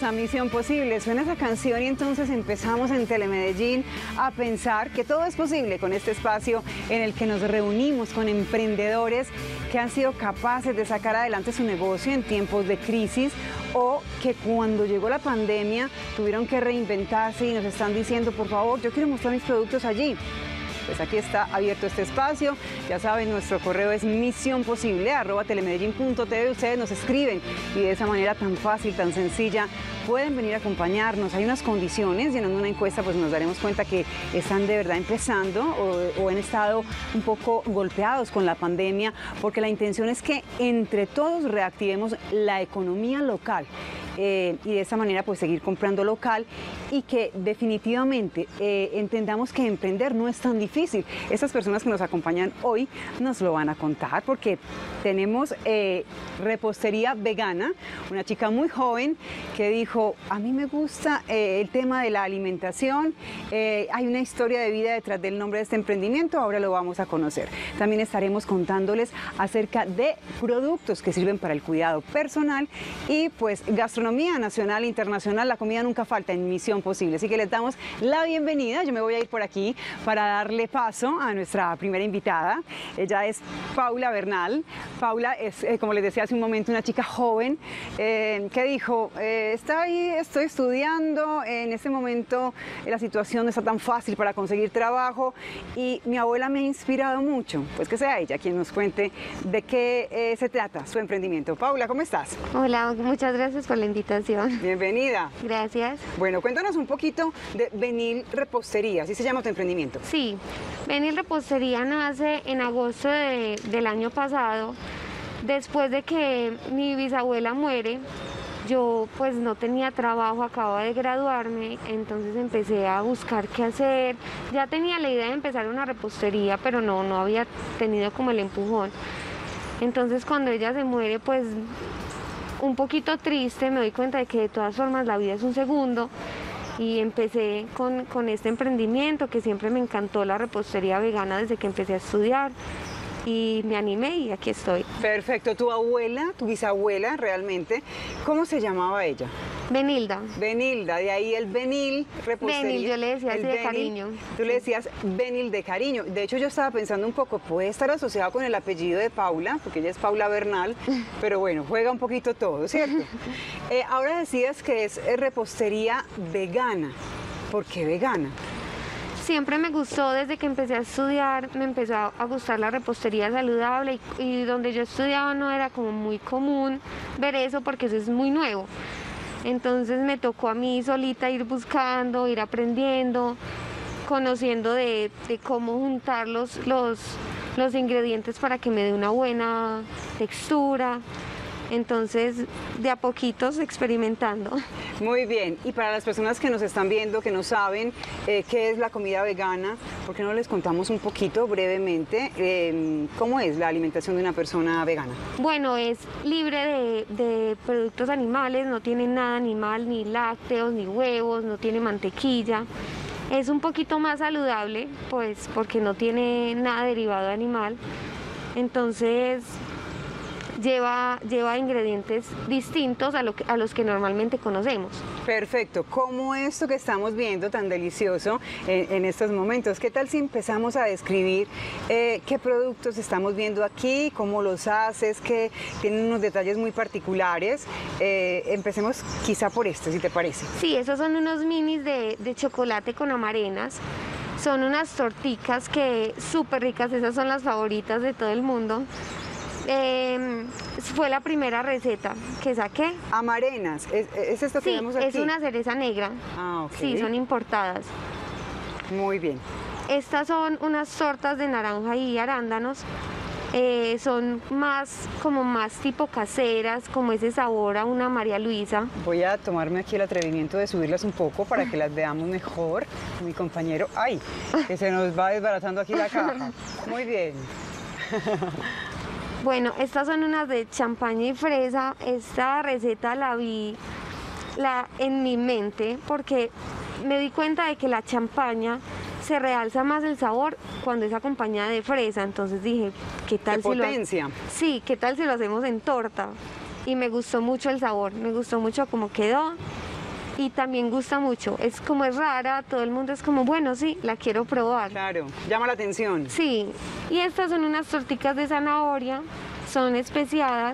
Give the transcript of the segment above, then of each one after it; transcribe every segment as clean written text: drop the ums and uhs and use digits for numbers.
a Misión Posible. Suena esa canción y entonces empezamos en Telemedellín a pensar que todo es posible con este espacio en el que nos reunimos con emprendedores que han sido capaces de sacar adelante su negocio en tiempos de crisis o que cuando llegó la pandemia tuvieron que reinventarse y nos están diciendo, por favor, yo quiero mostrar mis productos allí. Pues aquí está abierto este espacio. Ya saben, nuestro correo es misionposible@telemedellin.tv. Ustedes nos escriben y de esa manera tan fácil, tan sencilla, pueden venir a acompañarnos. Hay unas condiciones, llenando una encuesta, pues nos daremos cuenta que están de verdad empezando o han estado un poco golpeados con la pandemia, porque la intención es que entre todos reactivemos la economía local. Y de esa manera pues seguir comprando local y que definitivamente entendamos que emprender no es tan difícil. Estas personas que nos acompañan hoy nos lo van a contar porque tenemos repostería vegana, una chica muy joven que dijo, a mí me gusta el tema de la alimentación, hay una historia de vida detrás del nombre de este emprendimiento, ahora lo vamos a conocer. También estaremos contándoles acerca de productos que sirven para el cuidado personal y pues gastronomía nacional e internacional. La comida nunca falta en Misión Posible, así que les damos la bienvenida. Yo me voy a ir por aquí para darle paso a nuestra primera invitada. Ella es Paula Bernal. Paula es, como les decía hace un momento, una chica joven que dijo, estoy estudiando, en este momento la situación no está tan fácil para conseguir trabajo y mi abuela me ha inspirado mucho. Pues que sea ella quien nos cuente de qué se trata su emprendimiento. Paula, ¿cómo estás? Hola, muchas gracias por la invitación. Bienvenida. Gracias. Bueno, cuéntanos un poquito de Benil Repostería, ¿así se llama tu emprendimiento? Sí, Benil Repostería nace en agosto del año pasado, después de que mi bisabuela muere. Yo pues no tenía trabajo, acababa de graduarme, entonces empecé a buscar qué hacer. Ya tenía la idea de empezar una repostería, pero no había tenido como el empujón. Entonces cuando ella se muere, pues un poquito triste, me doy cuenta de que de todas formas la vida es un segundo y empecé con este emprendimiento que siempre me encantó, la repostería vegana, desde que empecé a estudiar y me animé y aquí estoy. Perfecto. ¿Tu abuela, tu bisabuela realmente, cómo se llamaba ella? Benilda. Benilda, de ahí el Benil Repostería. Benil, yo le decía así de cariño. Tú le decías Benil de cariño. De hecho, yo estaba pensando un poco, puede estar asociado con el apellido de Paula, porque ella es Paula Bernal, pero bueno, juega un poquito todo, ¿cierto? Ahora decías que es repostería vegana. ¿Por qué vegana? Siempre me gustó, desde que empecé a estudiar, me empezó a gustar la repostería saludable y donde yo estudiaba no era como muy común ver eso porque eso es muy nuevo. Entonces me tocó a mí solita ir buscando, ir aprendiendo, conociendo de cómo juntar los ingredientes para que me dé una buena textura. Entonces, de a poquitos experimentando. Muy bien, y para las personas que nos están viendo, que no saben qué es la comida vegana, ¿por qué no les contamos un poquito brevemente cómo es la alimentación de una persona vegana? Bueno, es libre de productos animales, no tiene nada animal, ni lácteos, ni huevos, no tiene mantequilla. Es un poquito más saludable, pues, porque no tiene nada derivado de animal. Entonces lleva ingredientes distintos a los que normalmente conocemos. Perfecto, como esto que estamos viendo tan delicioso en estos momentos. ¿Qué tal si empezamos a describir qué productos estamos viendo aquí, cómo los haces, que tienen unos detalles muy particulares? Empecemos quizá por esto, si te parece. Sí, esos son unos minis de chocolate con amarenas. Son unas torticas que súper ricas, esas son las favoritas de todo el mundo. Fue la primera receta que saqué. Amarenas, ¿es esto que vemos aquí? Sí, es una cereza negra. Ah, ok. Sí, son importadas. Muy bien. Estas son unas tortas de naranja y arándanos. Son más tipo caseras, como ese sabor a una María Luisa. Voy a tomarme aquí el atrevimiento de subirlas un poco para que las veamos mejor. Mi compañero, ¡ay! Que se nos va desbaratando aquí la caja. Muy bien. Bueno, estas son unas de champaña y fresa. Esta receta la vi en mi mente porque me di cuenta de que la champaña se realza más el sabor cuando es acompañada de fresa. Entonces dije, ¿qué tal si ¿qué tal si lo hacemos en torta? Y me gustó mucho el sabor, me gustó mucho cómo quedó. y también gusta mucho. Es como es rara, todo el mundo es como, bueno, sí, la quiero probar. Claro, llama la atención. Sí, y estas son unas torticas de zanahoria, son especiadas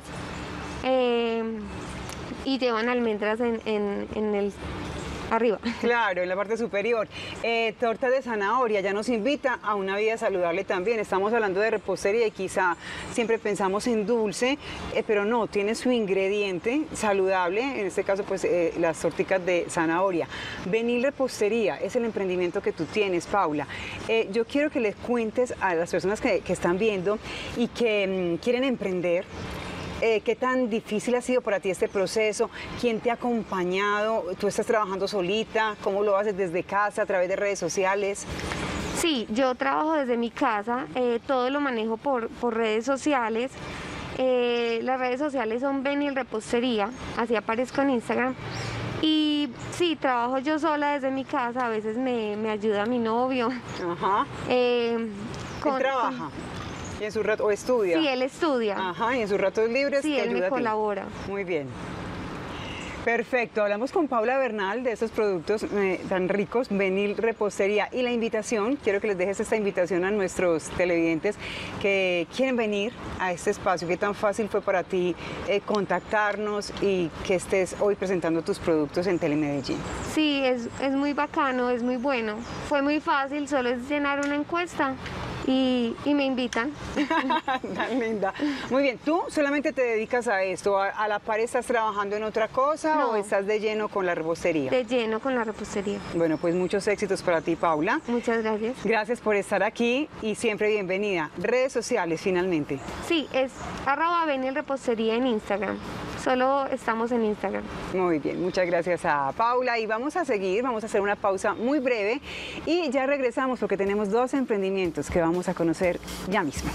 y llevan almendras en el arriba. Claro, en la parte superior. Torta de zanahoria ya nos invita a una vida saludable también. Estamos hablando de repostería y quizá siempre pensamos en dulce, pero no, tiene su ingrediente saludable, en este caso pues las torticas de zanahoria. Benil Repostería es el emprendimiento que tú tienes, Paula. Yo quiero que les cuentes a las personas que están viendo y que quieren emprender. ¿Qué tan difícil ha sido para ti este proceso? ¿Quién te ha acompañado? ¿Tú estás trabajando solita? ¿Cómo lo haces desde casa, a través de redes sociales? Sí, yo trabajo desde mi casa, todo lo manejo por redes sociales. Las redes sociales son Benil Repostería, así aparezco en Instagram. Y sí, trabajo yo sola desde mi casa, a veces me ayuda mi novio. Ajá. ¿Él trabaja? ¿Y en su rato, o estudia? Sí, él estudia. Ajá, y en sus ratos libres sí, te él ayuda me a ti. colabora. Muy bien. Perfecto, hablamos con Paula Bernal de estos productos tan ricos, Benil Repostería. Y la invitación, quiero que les dejes esta invitación a nuestros televidentes que quieren venir a este espacio. ¿Qué tan fácil fue para ti contactarnos y que estés hoy presentando tus productos en Telemedellín? Sí, es muy bacano, es muy bueno. Fue muy fácil, solo es llenar una encuesta. Y me invitan. Tan linda. Muy bien, ¿tú solamente te dedicas a esto? ¿A la par estás trabajando en otra cosa No. o estás de lleno con la repostería? De lleno con la repostería. Bueno, pues muchos éxitos para ti, Paula. Muchas gracias. Gracias por estar aquí y siempre bienvenida. Redes sociales, finalmente. Sí, es @Benil Repostería en Instagram. Solo estamos en Instagram. Muy bien, muchas gracias a Paula y vamos a seguir, vamos a hacer una pausa muy breve y ya regresamos porque tenemos dos emprendimientos que vamos a conocer ya mismo.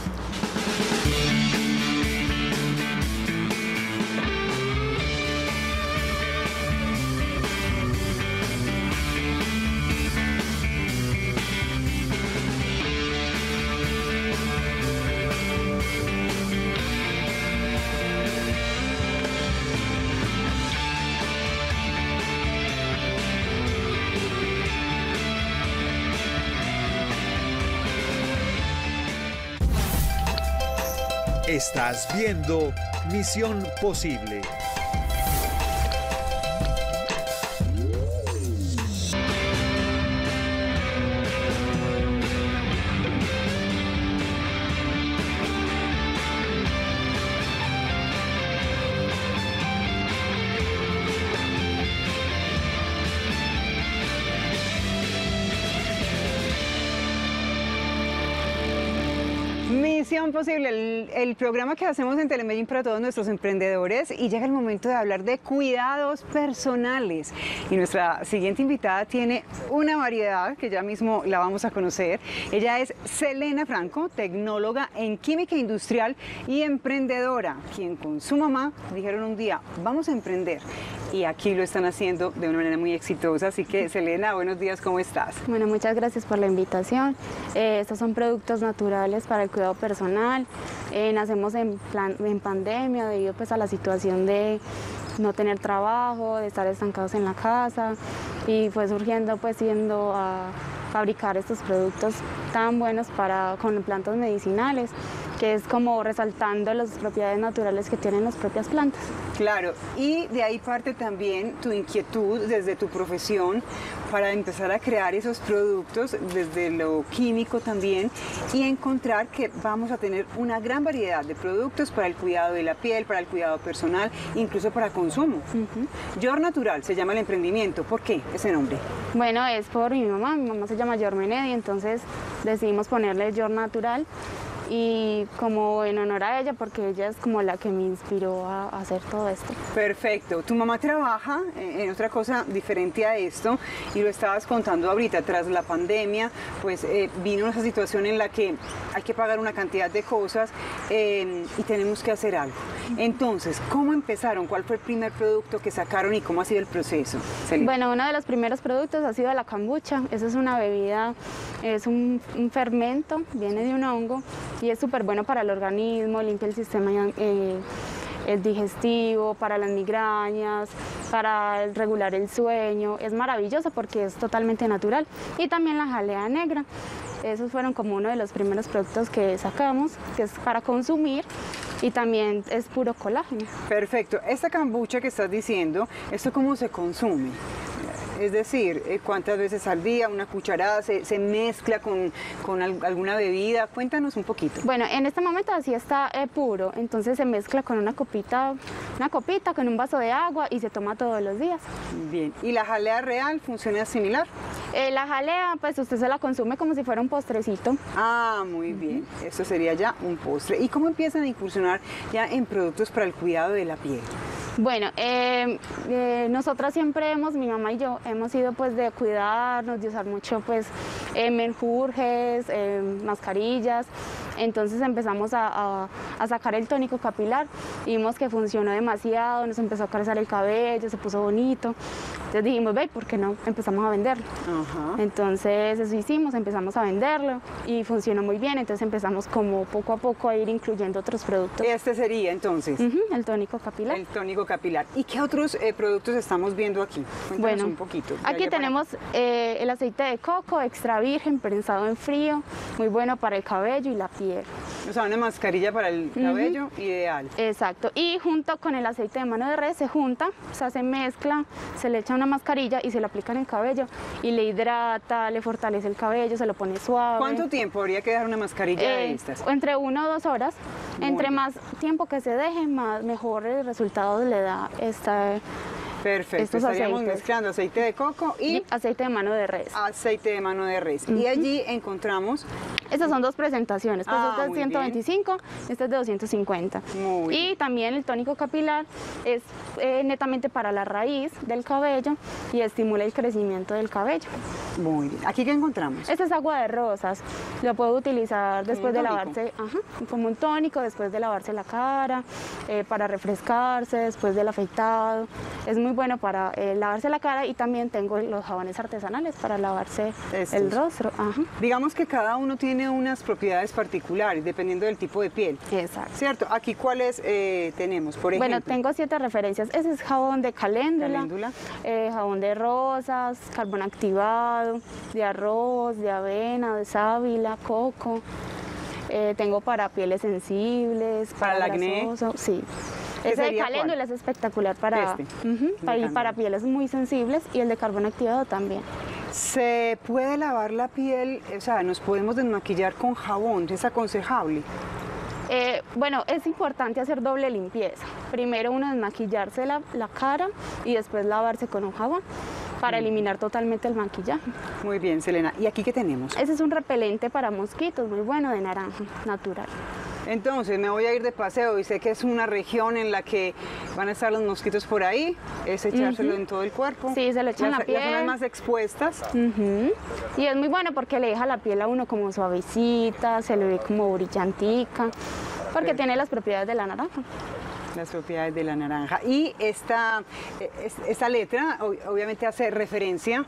Estás viendo Misión Posible. Misión Posible, el programa que hacemos en Telemedellín para todos nuestros emprendedores, y llega el momento de hablar de cuidados personales. Y nuestra siguiente invitada tiene una variedad que ya mismo la vamos a conocer. Ella es Selena Franco, tecnóloga en química industrial y emprendedora, quien con su mamá dijeron un día, vamos a emprender. Y aquí lo están haciendo de una manera muy exitosa. Así que, Selena, buenos días, ¿cómo estás? Bueno, muchas gracias por la invitación. Estos son productos naturales para el cuidado personal. Nacemos en pandemia debido pues a la situación de no tener trabajo, de estar estancados en la casa, y fue surgiendo pues yendo a fabricar estos productos tan buenos con plantas medicinales, que es como resaltando las propiedades naturales que tienen las propias plantas. Claro, y de ahí parte también tu inquietud desde tu profesión para empezar a crear esos productos desde lo químico también y encontrar que vamos a tener una gran variedad de productos para el cuidado de la piel, para el cuidado personal, incluso para consumo. Yor Natural se llama el emprendimiento. ¿Por qué ese nombre? Bueno, es por mi mamá se llama Yor Menedi, entonces decidimos ponerle Yor Natural. Y como en honor a ella, porque ella es como la que me inspiró a hacer todo esto. Perfecto. Tu mamá trabaja en otra cosa diferente a esto y lo estabas contando ahorita. Tras la pandemia, pues vino esa situación en la que hay que pagar una cantidad de cosas y tenemos que hacer algo. Entonces, ¿cómo empezaron? ¿Cuál fue el primer producto que sacaron y cómo ha sido el proceso? Selena. Bueno, uno de los primeros productos ha sido la kombucha. Esa es una bebida, es un fermento, viene de un hongo y es súper bueno para el organismo, limpia el sistema es digestivo, para las migrañas, para regular el sueño. Es maravilloso porque es totalmente natural. Y también la jalea negra. Esos fueron como uno de los primeros productos que sacamos, que es para consumir y también es puro colágeno. Perfecto. Esta kombucha que estás diciendo, ¿esto cómo se consume? Es decir, ¿cuántas veces al día? ¿Una cucharada? ¿Se mezcla con alguna bebida? Cuéntanos un poquito. Bueno, en este momento así está puro, entonces se mezcla con una copita con un vaso de agua y se toma todos los días. Bien. ¿Y la jalea real funciona similar? La jalea, pues usted se la consume como si fuera un postrecito. Ah, muy bien. Esto sería ya un postre. ¿Y cómo empiezan a incursionar ya en productos para el cuidado de la piel? Bueno, nosotras siempre mi mamá y yo, hemos sido pues de cuidarnos, de usar mucho pues menjurjes, mascarillas. Entonces empezamos a sacar el tónico capilar y vimos que funcionó demasiado, nos empezó a crecer el cabello, se puso bonito. Entonces dijimos, ve, ¿por qué no? Empezamos a venderlo. Ajá. Entonces eso hicimos, empezamos a venderlo y funcionó muy bien. Entonces empezamos como poco a poco a ir incluyendo otros productos. Este sería entonces El tónico capilar. el tónico capilar. ¿Y qué otros productos estamos viendo aquí? Cuéntanos Bueno, un poquito. aquí tenemos el aceite de coco extra virgen prensado en frío, muy bueno para el cabello y la piel. O sea, una mascarilla para el cabello, ideal. Exacto, y junto con el aceite de mano de res se junta, o sea, se mezcla, se le echa una mascarilla y se lo aplica en el cabello y le hidrata, le fortalece el cabello, se lo pone suave. ¿Cuánto tiempo habría que dejar una mascarilla de estas? Entre 1 o 2 horas. Muy Entre bien. más tiempo que se deje, mejor el resultado le da Perfecto, estos estaríamos aceites. mezclando aceite de coco y aceite de mano de res. aceite de mano de res. Y allí encontramos, Estas son dos presentaciones, pues este es muy de 125, este es de 250. Muy Y también el tónico capilar es netamente para la raíz del cabello y estimula el crecimiento del cabello. muy bien. ¿Aquí qué encontramos? Este es agua de rosas, lo puedo utilizar después de tónico? lavarse, como un tónico después de lavarse la cara, para refrescarse, después del afeitado. Es muy bueno para lavarse la cara y también tengo los jabones artesanales para lavarse Estos. el rostro. Digamos que cada uno tiene unas propiedades particulares dependiendo del tipo de piel. Exacto. ¿Cierto? Aquí cuáles tenemos, por ejemplo. Bueno, tengo 7 referencias. Ese es jabón de caléndula, Caléndula. Jabón de rosas, carbón activado, de arroz, de avena, de sábila, coco. Tengo para pieles sensibles, ¿Para el acné? grasoso, sí. ¿Qué Ese de sería caléndula cuál? es espectacular para, para pieles muy sensibles y el de carbón activado también. ¿Se puede lavar la piel? O sea, ¿nos podemos desmaquillar con jabón? ¿Es aconsejable? Bueno, es importante hacer doble limpieza. Primero uno desmaquillarse la cara y después lavarse con un jabón para eliminar totalmente el maquillaje. Muy bien, Selena. ¿Y aquí qué tenemos? Ese es un repelente para mosquitos, muy bueno, de naranja, natural. Entonces, me voy a ir de paseo y sé que es una región en la que van a estar los mosquitos por ahí. Es echárselo en todo el cuerpo. Sí, se lo echa en la Las piel. zonas más expuestas. Y es muy bueno porque le deja la piel a uno como suavecita, se le ve como brillantica, porque tiene las propiedades de la naranja. Las propiedades de la naranja. Y esta letra obviamente hace referencia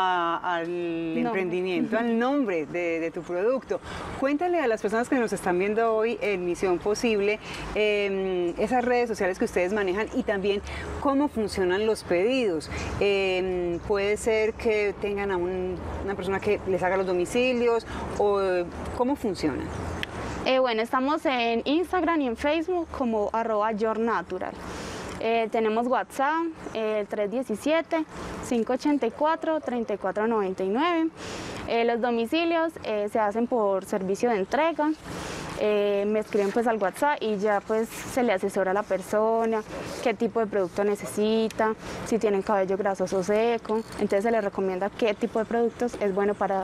al emprendimiento, al nombre de tu producto. Cuéntale a las personas que nos están viendo hoy en Misión Posible esas redes sociales que ustedes manejan y también cómo funcionan los pedidos. Puede ser que tengan a una persona que les haga los domicilios o cómo funciona. Bueno, estamos en Instagram y en Facebook como @yournatural. Tenemos WhatsApp, 317-584-3499. Los domicilios se hacen por servicio de entrega. Me escriben pues al WhatsApp y ya pues se le asesora a la persona qué tipo de producto necesita, si tienen cabello grasoso o seco. Entonces se le recomienda qué tipo de productos es bueno para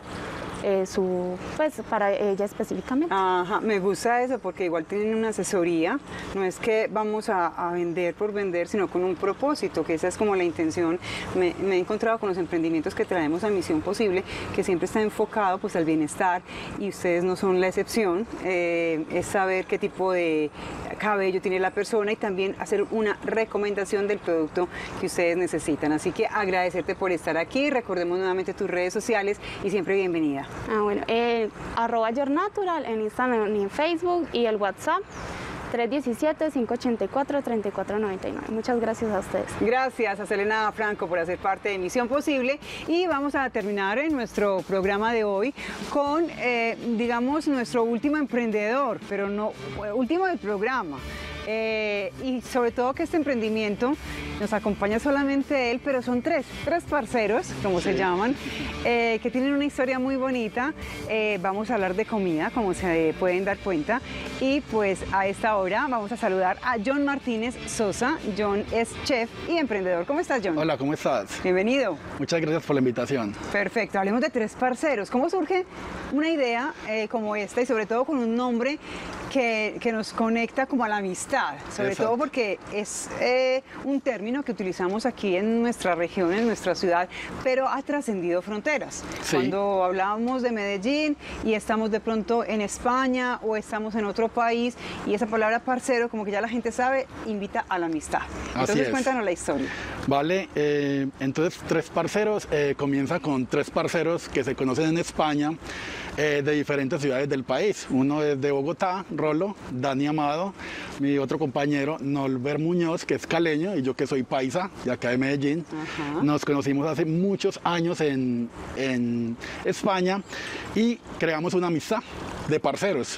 para ella específicamente. Ajá, me gusta eso porque igual tienen una asesoría, no es que vamos a vender por vender, sino con un propósito, que esa es como la intención. Me he encontrado con los emprendimientos que traemos a Misión Posible, que siempre está enfocado pues al bienestar y ustedes no son la excepción, es saber qué tipo de cabello tiene la persona y también hacer una recomendación del producto que ustedes necesitan. Así que agradecerte por estar aquí, recordemos nuevamente tus redes sociales y siempre bienvenida. Bueno, @yournatural en Instagram y en Facebook y el WhatsApp 317-584-3499. Muchas gracias a ustedes. Gracias a Selena Franco por hacer parte de Misión Posible, y vamos a terminar en nuestro programa de hoy con, digamos, nuestro último emprendedor, pero no último del programa. Y sobre todo que este emprendimiento nos acompaña solamente él, pero son tres parceros, como se llaman, que tienen una historia muy bonita. Vamos a hablar de comida, como se pueden dar cuenta, y pues a esta hora vamos a saludar a John Martínez Sosa. John es chef y emprendedor. ¿Cómo estás, John? Hola, ¿cómo estás? Bienvenido. Muchas gracias por la invitación. Perfecto, hablemos de tres parceros. ¿Cómo surge una idea como esta, y sobre todo con un nombre que nos conecta como a la amistad? Sobre Exacto. todo porque es un término que utilizamos aquí en nuestra región, en nuestra ciudad, pero ha trascendido fronteras. Sí. Cuando hablábamos de Medellín y estamos de pronto en España o estamos en otro país, y esa palabra parcero, como que ya la gente sabe, invita a la amistad. Entonces cuéntanos la historia. Vale, entonces Tres Parceros comienza con tres parceros que se conocen en España, de diferentes ciudades del país. Uno es de Bogotá, Rolo, Dani Amado, mi otro compañero, Nolber Muñoz, que es caleño, y yo que soy paisa, de acá de Medellín. Ajá. Nos conocimos hace muchos años en España y creamos una amistad de parceros.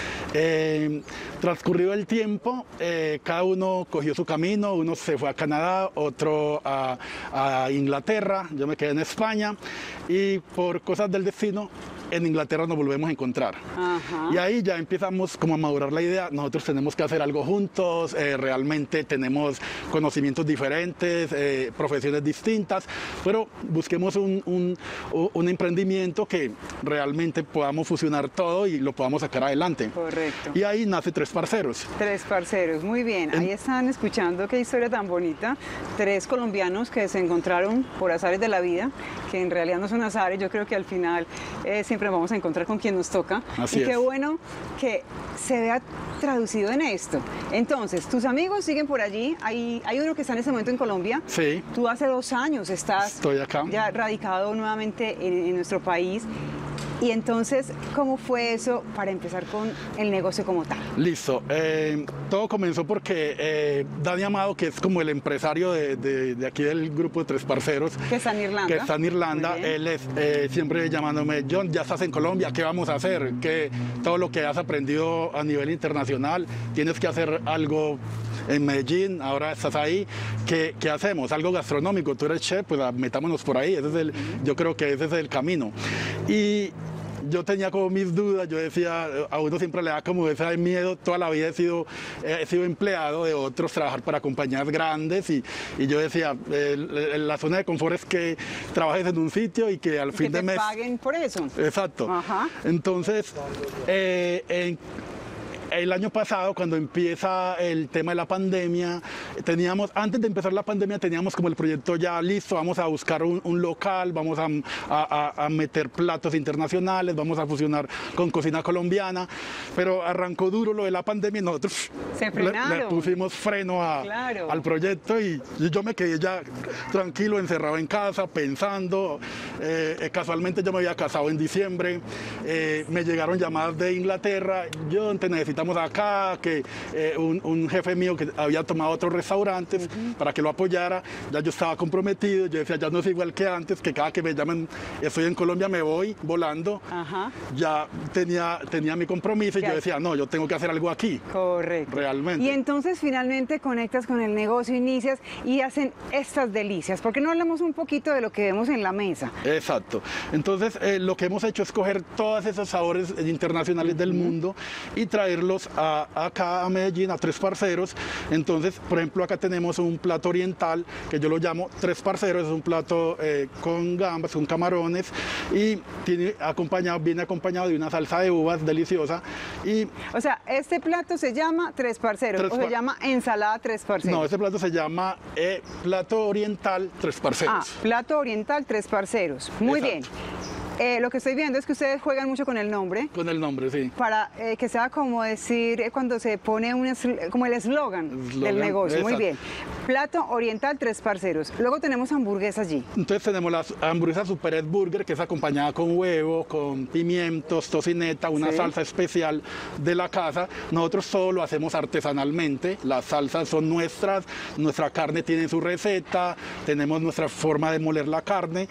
Transcurrido el tiempo, cada uno cogió su camino, uno se fue a Canadá, otro a Inglaterra, yo me quedé en España, y por cosas del destino en Inglaterra nos volvemos a encontrar. Ajá. Y ahí ya empezamos como a madurar la idea, nosotros tenemos que hacer algo juntos, realmente tenemos conocimientos diferentes, profesiones distintas, pero busquemos un emprendimiento que realmente podamos fusionar todo y lo podamos sacar adelante. Correcto. Y ahí nace Tres Parceros. Tres parceros, muy bien. Ahí están escuchando qué historia tan bonita. Tres colombianos que se encontraron por azares de la vida, que en realidad no son azares. Yo creo que al final siempre vamos a encontrar con quien nos toca. Así y qué es. bueno que se vea traducido en esto. Entonces, tus amigos siguen por allí. Hay uno que está en este momento en Colombia. Sí. Tú hace 2 años estás Estoy acá. ya radicado nuevamente en nuestro país. Y entonces, ¿cómo fue eso para empezar con el negocio como tal? Listo. Todo comenzó porque Dani Amado, que es como el empresario de aquí del grupo de Tres Parceros, Que está en Irlanda. que está en Irlanda, Muy bien. él es siempre llamándome: John, ya estás en Colombia, ¿qué vamos a hacer? Que todo lo que has aprendido a nivel internacional, tienes que hacer algo en Medellín, ahora estás ahí, ¿qué hacemos? Algo gastronómico, tú eres chef, pues metámonos por ahí, yo creo que ese es el camino. Y yo tenía como mis dudas, yo decía, a uno siempre le da como ese miedo, toda la vida he sido empleado de otros, trabajar para compañías grandes, y yo decía, la zona de confort es que trabajes en un sitio y que al fin de mes... Que te paguen por eso. Exacto. Ajá. Entonces, el año pasado, cuando empieza el tema de la pandemia, antes de empezar la pandemia, teníamos como el proyecto ya listo, vamos a buscar un local, vamos a meter platos internacionales, vamos a fusionar con cocina colombiana, pero arrancó duro lo de la pandemia y nosotros Se frenaron. le pusimos freno Claro. al proyecto, y yo me quedé ya tranquilo, encerrado en casa, pensando. Casualmente yo me había casado en diciembre, me llegaron llamadas de Inglaterra: John, te necesitamos acá, que un jefe mío que había tomado otros restaurantes para que lo apoyara, ya yo estaba comprometido, yo decía, ya no es igual que antes, que cada que me llamen, estoy en Colombia, me voy volando. Ajá. Ya tenía mi compromiso, y yo decía, no, yo tengo que hacer algo aquí. Correcto. Realmente. Y entonces finalmente conectas con el negocio, inicias y hacen estas delicias. ¿Por qué no hablamos un poquito de lo que vemos en la mesa? Exacto. Entonces, lo que hemos hecho es coger todos esos sabores internacionales del mundo y traerlos acá a Medellín, a Tres Parceros. Entonces, por ejemplo, acá tenemos un plato oriental que yo lo llamo Tres Parceros. Es un plato con gambas, con camarones, y viene acompañado de una salsa de uvas deliciosa. Y O sea, este plato se llama Tres Parceros o se llama ensalada Tres Parceros. no, este plato se llama plato oriental Tres Parceros. Plato oriental Tres Parceros. Muy Exacto. bien. Lo que estoy viendo es que ustedes juegan mucho con el nombre, Con el nombre, sí. para que sea como decir cuando se pone como el eslogan del Eslogan, negocio. Muy exacto. bien. Plato oriental, tres parceros. Luego tenemos hamburguesas allí. Entonces tenemos las hamburguesas Super Ed Burger, que es acompañada con huevo, con pimientos, tocineta, una salsa especial de la casa. Nosotros todo lo hacemos artesanalmente, las salsas son nuestras, nuestra carne tiene su receta, tenemos nuestra forma de moler la carne,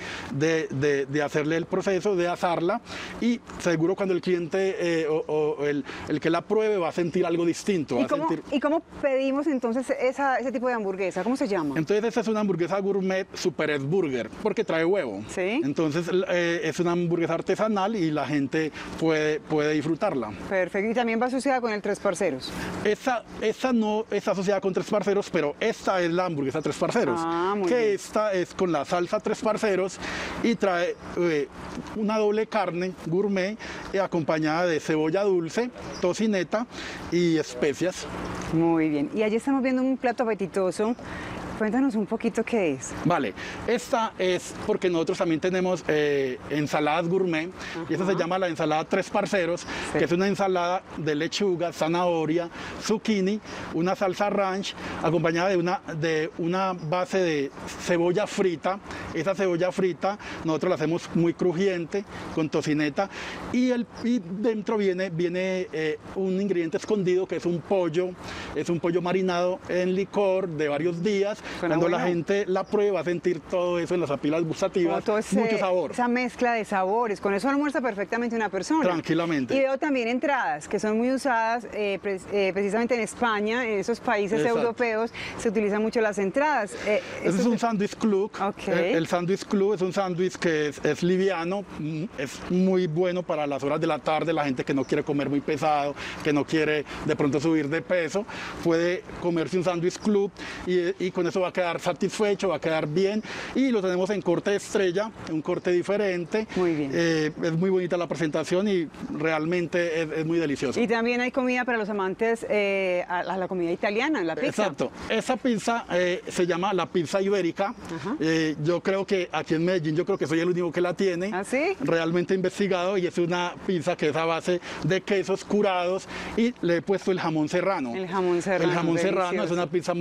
de hacerle el proceso, de asarla, y seguro cuando el cliente o el que la pruebe va a sentir algo distinto. ¿Y cómo pedimos entonces ese tipo de hamburguesa? ¿Cómo se llama? Entonces esta es una hamburguesa gourmet Super Ed Burger, porque trae huevo. Sí. Entonces es una hamburguesa artesanal y la gente puede disfrutarla. Perfecto. Y también va asociada con el tres parceros. Esta no está asociada con tres parceros, pero esta es la hamburguesa tres parceros. Muy bien. Esta es con la salsa tres parceros y trae una doble carne gourmet acompañada de cebolla dulce, tocineta y especias. Muy bien. Y allí estamos viendo un plato apetitoso. Cuéntanos un poquito qué es. Vale, esta es porque nosotros también tenemos ensaladas gourmet, y esa se llama la ensalada tres parceros, que es una ensalada de lechuga, zanahoria, zucchini, una salsa ranch, acompañada de una base de cebolla frita. Esa cebolla frita nosotros la hacemos muy crujiente, con tocineta, y dentro viene un ingrediente escondido que es un pollo marinado en licor de varios días. Cuando la gente la prueba, va a sentir todo eso en las papilas gustativas, mucho sabor. Esa mezcla de sabores, con eso almuerza perfectamente una persona. Tranquilamente. Y veo también entradas, que son muy usadas precisamente en España, en esos países europeos, se utilizan mucho las entradas. Ese es un sándwich club. Okay. El sándwich club es un sándwich que es liviano, es muy bueno para las horas de la tarde, la gente que no quiere comer muy pesado, que no quiere de pronto subir de peso, puede comerse un sándwich club y con eso va a quedar satisfecho, va a quedar bien, y lo tenemos en corte estrella, un corte diferente. Muy bien. Es muy bonita la presentación y realmente es muy delicioso. Y también hay comida para los amantes a la comida italiana, la pizza. Exacto. Esa pizza se llama la pizza ibérica. Yo creo que aquí en Medellín, yo creo que soy el único que la tiene. ¿Ah, sí? Realmente investigado, y es una pizza que es a base de quesos curados y le he puesto el jamón serrano. El jamón serrano. El jamón serrano delicioso. es una pizza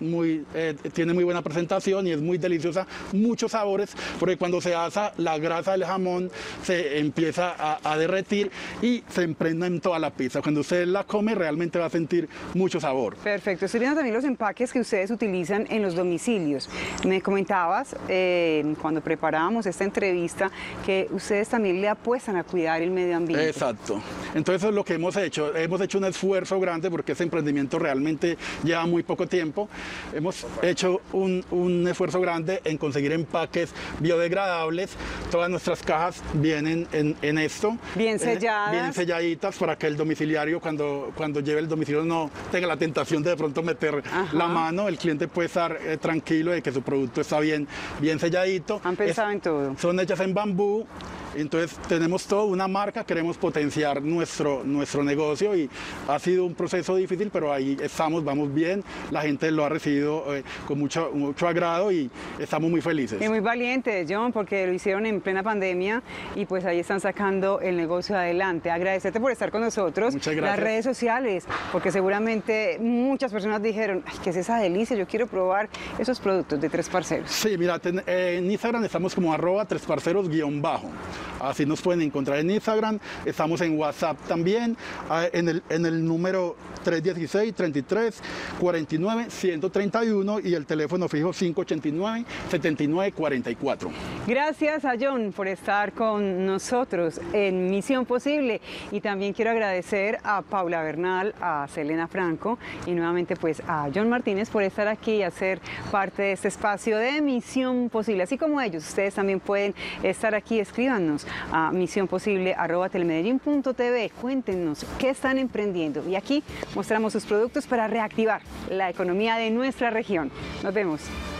tiene muy buena presentación y es muy deliciosa, muchos sabores, porque cuando se asa la grasa del jamón se empieza a derretir y se impregna en toda la pizza. Cuando usted la come realmente va a sentir mucho sabor. Perfecto. Estoy viendo también los empaques que ustedes utilizan en los domicilios. Me comentabas cuando preparábamos esta entrevista que ustedes también le apuestan a cuidar el medio ambiente. Exacto. Entonces eso es lo que hemos hecho. Hemos hecho un esfuerzo grande porque este emprendimiento realmente lleva muy poco tiempo. Hemos hecho un esfuerzo grande en conseguir empaques biodegradables. Todas nuestras cajas vienen en esto. Bien selladas. Bien selladitas para que el domiciliario cuando lleve el domicilio no tenga la tentación de pronto meter la mano. El cliente puede estar tranquilo de que su producto está bien selladito. Han pensado en todo. Son hechas en bambú. Entonces tenemos toda una marca, queremos potenciar nuestro negocio y ha sido un proceso difícil, pero ahí estamos, vamos bien, la gente lo ha recibido con mucho agrado y estamos muy felices. Y muy valientes, John, porque lo hicieron en plena pandemia y pues ahí están sacando el negocio adelante. Agradecerte por estar con nosotros. Muchas gracias. Las redes sociales, porque seguramente muchas personas dijeron, ay, ¿qué es esa delicia? Yo quiero probar esos productos de Tres Parceros. Sí, mira, en Instagram estamos como @tresparceros_. Así nos pueden encontrar en Instagram, estamos en WhatsApp también, en el número 316-33-49-131 y el teléfono fijo 589-7944. Gracias a John por estar con nosotros en Misión Posible, y también quiero agradecer a Paula Bernal, a Selena Franco y nuevamente pues a John Martínez por estar aquí y hacer parte de este espacio de Misión Posible. Así como ellos, ustedes también pueden estar aquí. Escríbanos a misionposible@telemedellin.tv. Cuéntenos qué están emprendiendo y aquí mostramos sus productos para reactivar la economía de nuestra región. Nos vemos.